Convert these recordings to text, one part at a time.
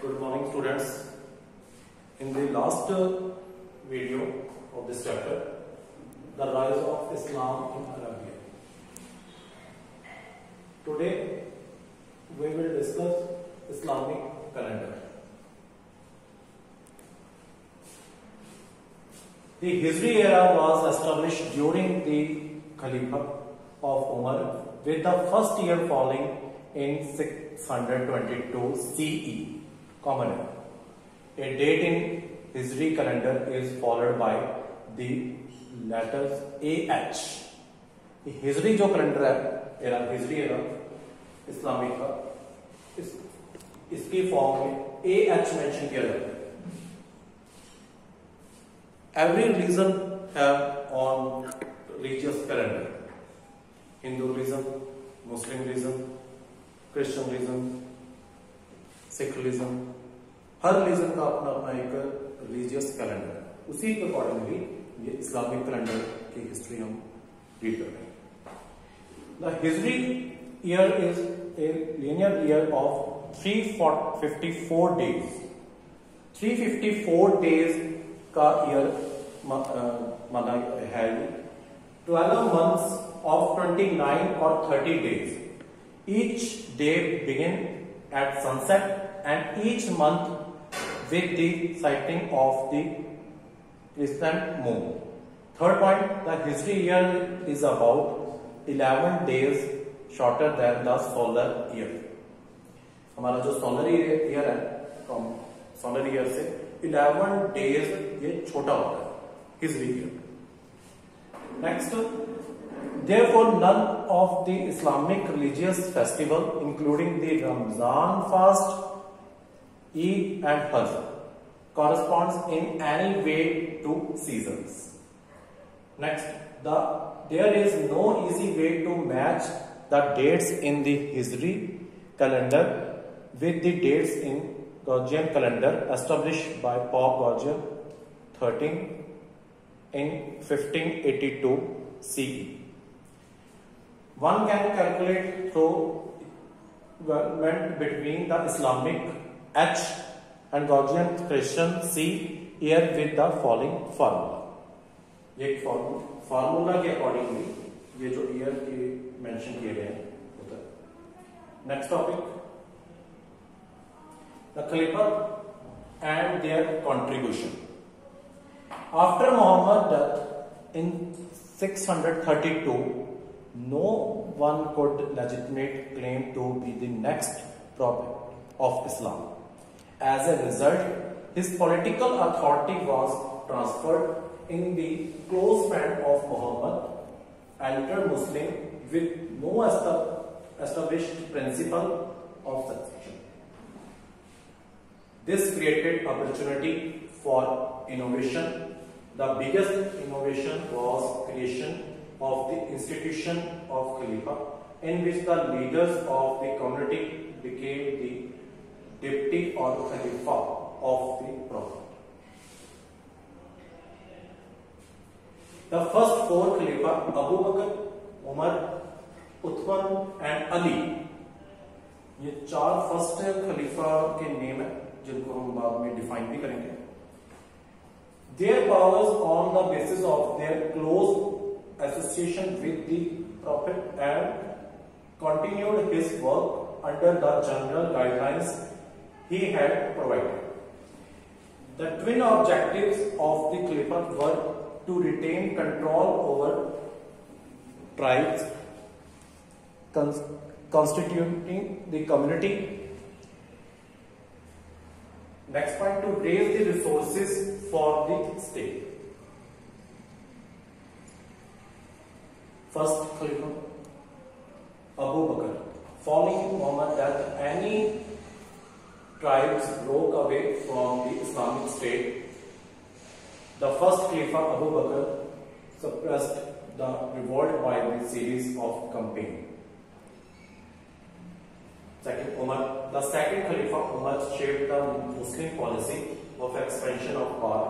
Good morning, students. In the last video of this chapter, the rise of Islam in Arabia. Today, we will discuss Islamic calendar. The Hijri era was established during the Caliphate of Umar, with the first year falling in 622 CE. Common era. A date in Hijri calendar is followed by the letters AH. Hijri जो calendar है era हिजरी era Islamic का इसकी form में AH mention किया जाता है. Every religion have on religious calendar. Hindu religion, Muslim religion, Christian religion, Sikh religion, हर रिलीजन का अपना अपना एक रिलीजियस कैलेंडर है. उसी के अकॉर्डिंगली ये इस्लामिक कैलेंडर की हिस्ट्री हम रीड कर रहे हैं. द हिजरी year is a linear year of 354 days. 354 days का ईयर माना है. 12 months of 29 or 30 days. Each day begin at sunset and each month with the sighting of the crescent moon. Third point, the Hijri year is about 11 days shorter than the solar year. हमारा जो solar year है, solar year से 11 days ये छोटा होता है हिजरी year. Next, therefore none of the Islamic religious festival including the Ramzan fast, Eid and Hajj corresponds in any way to seasons. Next, there is no easy way to match the dates in the Hijri calendar with the dates in Gregorian calendar established by Pope Gregorian XIII in 1582 CE. One can calculate through equivalent between the Islamic H and Gregorian Christian C year with the following formula. ये formula के accordingly ये जो year के mention किए गए हैं होता है. Next topic, the khalifa and their contribution. After Mohammed death in 632, no one could legitimate claim to be the next prophet of Islam. As a result, his political authority was transferred in the close friend of Muhammad, elder Muslim with no established principle of succession. This created opportunity for innovation. The biggest innovation was creation of the institution of Khalifa, in which the leaders of the community became the deputy or Khalifa of the Prophet. The first four Khalifa, Abu Bakr, Umar, Uthman and Ali, ये चार first खलीफा के name है जिनको हम बाद में define भी करेंगे. Their powers on the basis of their close association with the Prophet and continued his work under the general guidelines he had provided. The twin objectives of the Caliphate were to retain control over tribes constituting the community. Next point, to raise the resources for the state. First Khalifa, Abu Bakr. Following Muhammad's death, any tribes broke away from the Islamic State. The first Khalifa, Abu Bakr, suppressed the revolt by the series of campaigns. Second, Umar. The second Khalifa, Umar, shaped the Muslim policy of expansion of power.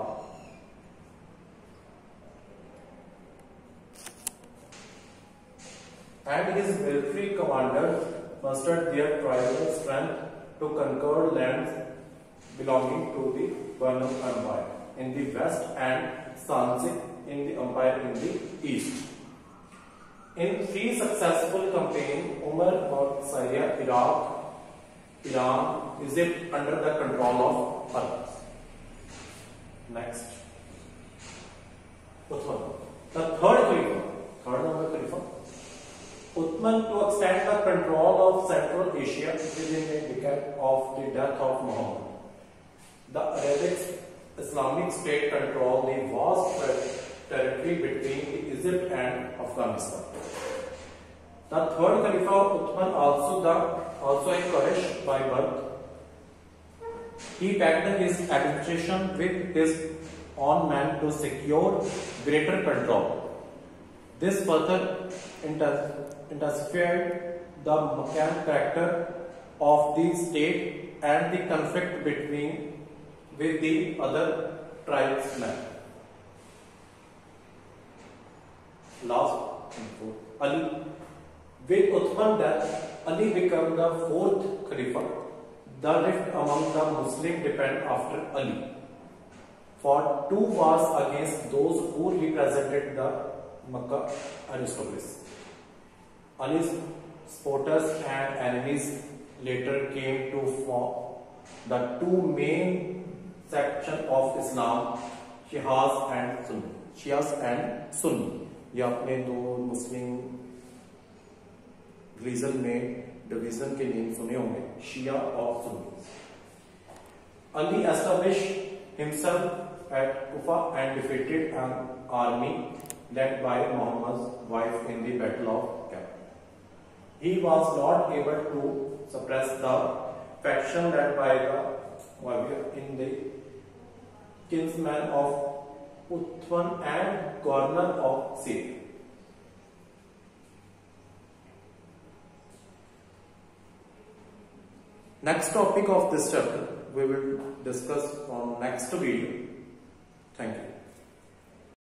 And his military commanders mustered their tribal strength to conquer lands belonging to the Banu Empire in the west and Sanjik in the empire in the east. In 3 successful campaigns, Umar got Syria, Iraq, Iran, Egypt under the control of Arabs. Next, Uthman, the third number Khalifa. Uthman, to extend the control of Central Asia within a decade of the death of Muhammad. The Arabic Islamic State controlled the vast territory between Egypt and Afghanistan. The third Khalifa Uthman, also a Quraysh by birth, he backed his administration with his own men to secure greater control. This further intensified the Meccan character of the state and the conflict with the other tribesmen. Last and fourth, Ali. With Uthman's death, Ali became the fourth Khalifa. The rift among the Muslims depended after Ali. For 2 wars against those who represented the Makkah aristocracy. Ali's supporters and enemies later came to form the 2 main sections of Islam, Shias and Sunni. ये आपने 2 Muslim religion में division के name सुने होंगे, शिया और Sunni. Ali established himself at Kufa and defeated an army led by Muhammad's wife in the Battle of Kaf. He was not able to suppress the faction led by the Muawiyah in the kinsman of Uthman and governor of Syria. Next topic of this chapter we will discuss on next video. Thank you.